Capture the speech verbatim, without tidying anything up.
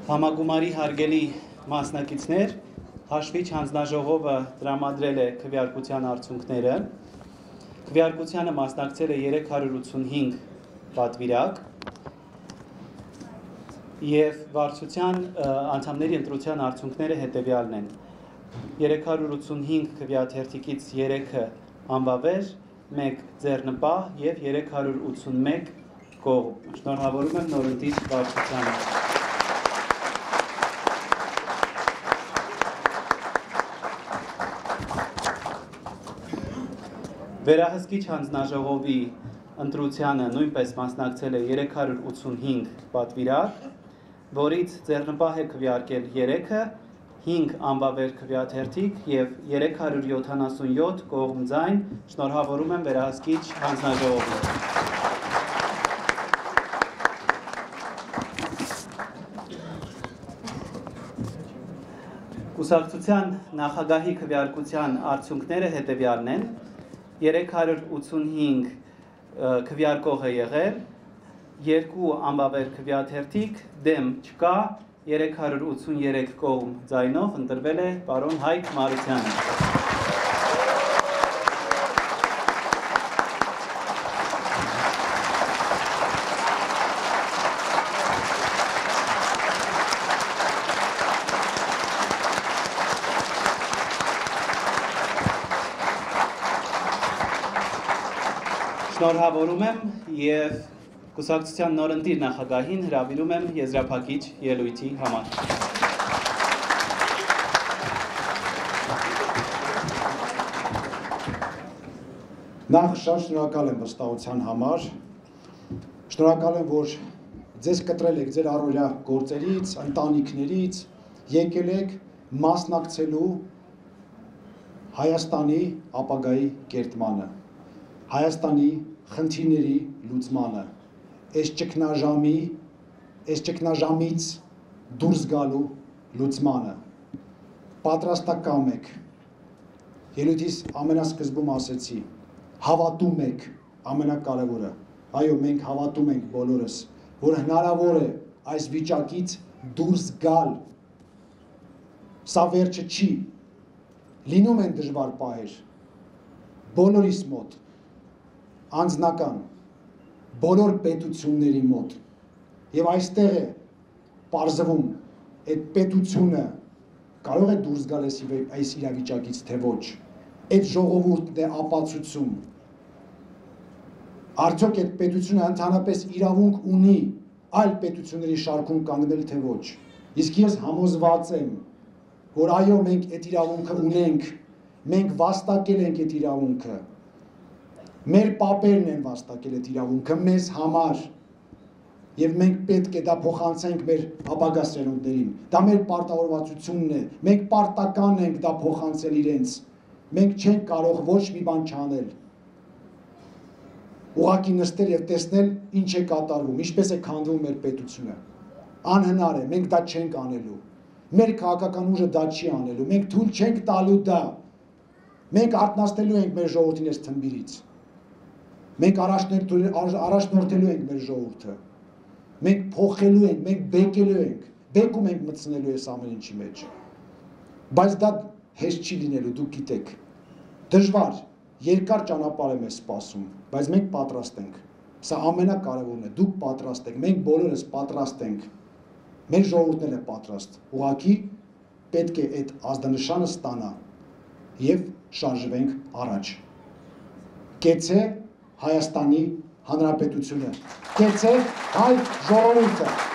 Համագումարի հարգելի մասնակիցներ, հաշվիչ հանձնաժողովը տրամադրել է քվեարկության արդյունքները։ Քվեարկությանը մասնակցել է երեք հարյուր ութսունհինգ պատվիրակ և վարչության անդամների ընտրության արդյունքները հետևյալն են։ երեք հարյուր ութսունհինգ քվեաթերթիկից երեքը անբավեր, մեկ ձեռնպահ և երեք հարյուր ութսունմեկ կողմ։ Շնորհավորում եմ նորընտիր վարչությանը։ Վերահսկիչ հանձնաժողովի ընտրությանը նույնպես մասնակցել է երեք հարյուր ութսունհինգ պատվիրակ, որից ձեռնպահ է քվեարկել երեքը, հինգ անբավեր քվեաթերթիկ և երեք հարյուր յոթանասունյոթ կողմ ձայն։ Շնորհավորում եմ վերահսկիչ հանձնաժողովին։ Կուսակցության նախագահի քվեարկության արդյունքները հետևյալն են։ երեք հարյուր ութսունհինգ քվեարկող է եղել, երկու անբավեր քվեաթերթիկ, դեմ չկա, երեք հարյուր ութսուներեք կողմ ձայնով ընտրվել է պարոն Հայկ Մարությանը։ Շնորհավորում եմ և կուսակցության նորընտիր նախագահին հրավիրում եմ եզրափակիչ ելույթի համար։ Նախ շատ շնորհակալ եմ վստահության համար, շնորհակալ եմ, որ ձեզ կտրել եք ձեր առօրյա գործերից, ընտանիքներից, եկել եք մասնակցելու Հայաստանի ապագայի կերտմանը, Հայաստանի խնդիրների լուծմանը, այս ճգնաժամի, այս ճգնաժամից դուրս գալու լուծմանը։ Պատրաստակամ եք, ելույթիս ամենասկզբում ասեցի, հավատում եք, ամենակարևորը, այո, մենք հավատում ենք բոլորս, որ հնարավոր է այս վիճակից դուրս գալ, սա վերջը չի, լինում են դժվար պահեր, բոլորիս մոտ, անձնական, բոլոր պետությունների մոտ և այստեղ է պարզվում այդ պետությունը կարող է դուրս գալ այս իրավիճակից, թե ոչ, այդ ժողովուրդն է ապացուցում, արդյոք այդ պետությունը ընդհանրապես իրավունք ունի այլ պետությունների շարքում կանգնել, թե ոչ, իսկ ես համոզված եմ, որ այո, մենք այդ իրավունքը ունենք, մենք վաստակել ենք այդ իրավունքը, մեր պապերն են վաստակել այդ իրավունքը մեզ համար և մենք պետք է դա փոխանցենք մեր ապագա սերունդներին, դա մեր պարտավորվածությունն է, մենք պարտական ենք դա փոխանցել իրենց, մենք չենք կարող ոչ մի բան չանել, ուղղակի նստել և տեսնել ինչ է կատարվում, ինչպես է քանդվում մեր պետությունը, անհնար է, մենք դա չենք անելու, մեր քաղաքական ուժը դա չի անելու, մենք թույլ չենք տալու դա, մենք արթնացնելու ենք մեր ժողովրդին այս թմբիրից, մենք առաջնորդելու ենք մեր ժողովուրդը, մենք փոխելու ենք, մենք բեկելու ենք, բեկում ենք մտցնելու այս ամեն ինչի մեջ, բայց դա հեշտ չի լինելու, դուք գիտեք, դժվար, երկար ճանապարհ է մեզ սպասում, բայց մենք պատրաստ ենք, սա ամենակարևորն է, դուք պատրաստ եք, մենք բոլորս պատրաստ ենք, մեր ժողովուրդն է պատրաստ, ուղղակի պետք է այդ ազդանշանը ստանա և շարժվենք առաջ, կեցե Հայաստանի Հանրապետությունը, կեցե հայ ժողովուրդը։